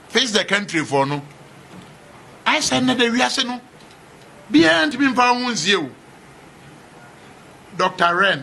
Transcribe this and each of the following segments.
face the country for no. I said na the wiase no. Bia ntimi mfa ho nzie o. Dr. Ren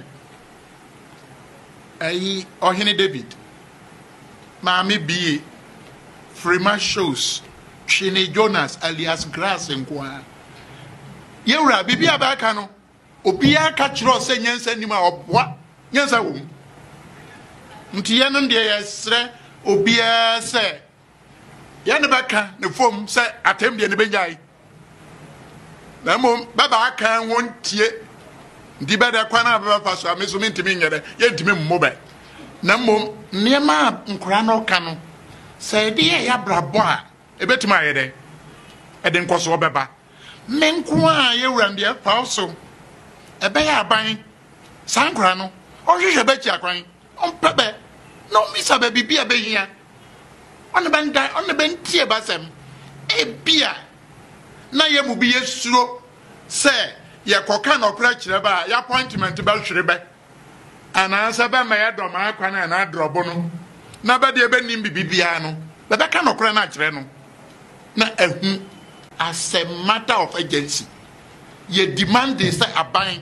Ohene David Mami B Freema shows Shine Jonas alias Grass nkwa Yewra bibi abaka no obia ka kiro se nyansa nima obwa nyansa wo nti ye no de yesre obia se ye ne baka ne fom se atem de ne benjai na mom baba aka won tie ndi beda kwana baba faso ameso mentimi nyere ye ntimi mmobe na mom niema nkura no ka no se de ya brabo a ebetima yede ede nkoso obeba menko a yewura ndi afa so ebe ya aban sankura no ohwehwe bechi akwan ompebe no misa be bibia be hia on ben tie basem ebia na ye mu bi yesuro se ye koka no kra kire ba ya appointment be hwere be ana sa be ma ye Dormaa kwan na drobo no na be de be nim bibia no be ka no kra na kire no na ehu as a matter of urgency ye demand they say aban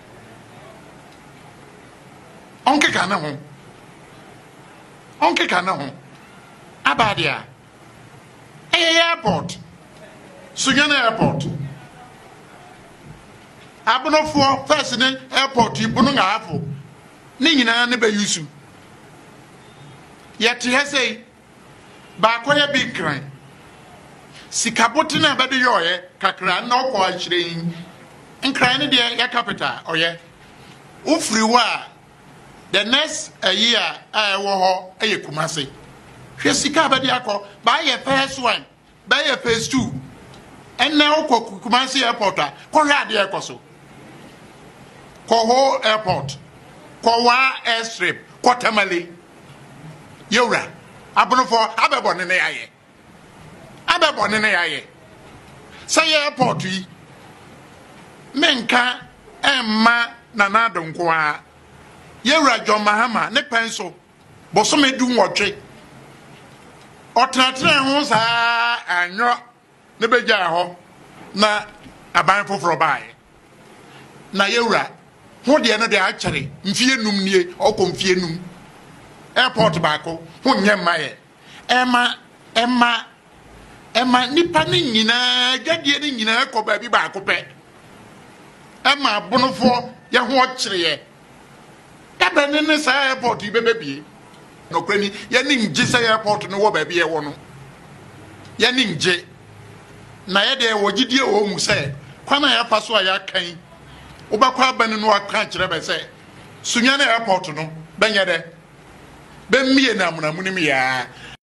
onke kana ho abadia airport Sunyani Airport abonofo first in airport ibunu ngafo ni nyina ne be yusu yeti hese ba koye bi kran sikaboti na bade yoye kakra na okọ ahire nkran ne de ya capital oye ufri wa the next year wo ho eye Kumasi hwe sika bade akọ ba ye first one ba ye phase 2 and now Kumasi Airport ko hwe ade ekoso ko ho airport ko wa airstrip ko Tamale yewra abonofo abebo ne yaye abebone ne yaye say airport yi menka emma na nadonko a yewra Dormaahene ne penso bosome du nwotwe otratre ho sa anyo ne beja ho na aban foforo bae na yewra ho de no de akere mfie num nie okomfie num airport baako ho nyemaye Emma nipa ni nyina gadie ni nyina ko ba bi ba ko pe Emma bonofo ye ho kyereye da ba ne sa airport yi bebebie no kwani ye ni nje sa airport no wo ba bi ye wo no ye ni nje na ye de wo gidie wo mu se kwana ya fa so a ya kan wo ba kwa ba ne no aka kyere be se Sunyani Airport no benye de be mie na munamu ni ya